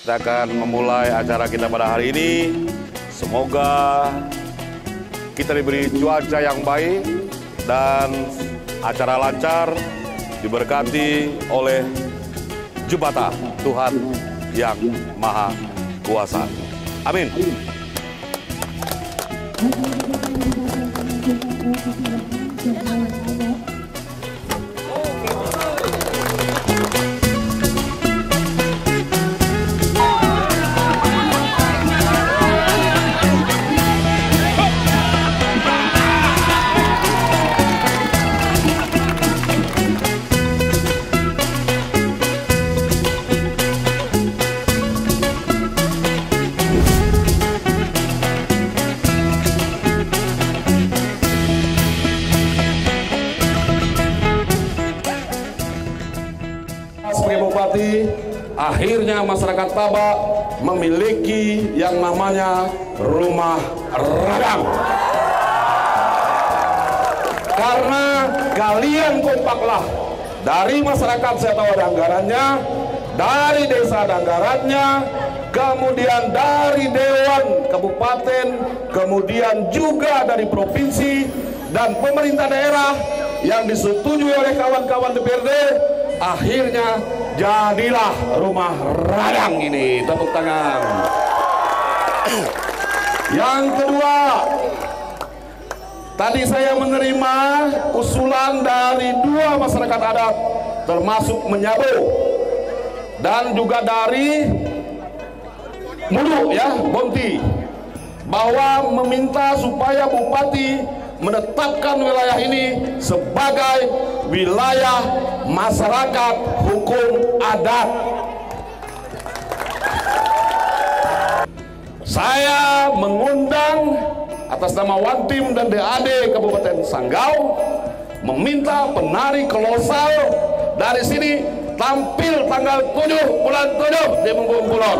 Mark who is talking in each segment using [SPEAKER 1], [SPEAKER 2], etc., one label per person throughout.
[SPEAKER 1] Kita akan memulai acara kita pada hari ini. Semoga kita diberi cuaca yang baik dan acara lancar, diberkati oleh jubata Tuhan yang Maha Kuasa. Amin.
[SPEAKER 2] Sebagai bupati, akhirnya masyarakat Tabak memiliki yang namanya rumah radang. Karena kalian kompaklah, dari masyarakat saya tahu ada anggarannya, dari desa ada anggarannya, kemudian dari Dewan Kabupaten, kemudian juga dari provinsi dan pemerintah daerah yang disetujui oleh kawan-kawan DPRD. Akhirnya jadilah rumah radang ini. Tepuk tangan. Yang kedua, tadi saya menerima usulan dari dua masyarakat adat, termasuk Menyabo dan juga dari Mulu ya, Bonti, bahwa meminta supaya bupati menetapkan wilayah ini sebagai wilayah masyarakat hukum adat. Saya mengundang atas nama Wantim dan DAD Kabupaten Sanggau, meminta penari kolosal dari sini tampil tanggal 7 bulan 7 di Menggung Kulon.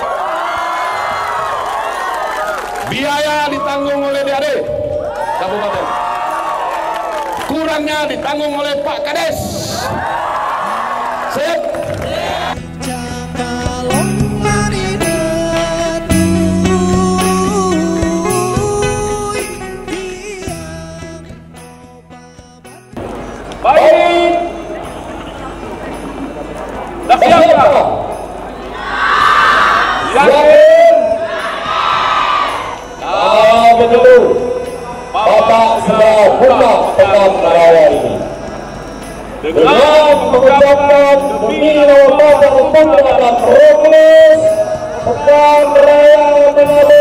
[SPEAKER 2] Biaya ditanggung oleh DAD Kabupaten, kurangnya ditanggung oleh Pak Kades. Siap. Baik. Dah siap tak? Yakin?
[SPEAKER 3] Betul. Bapak sudah hendak tetap raya ini dengan mengucapkan demi nomor 4 untuk dalam progres pekan raya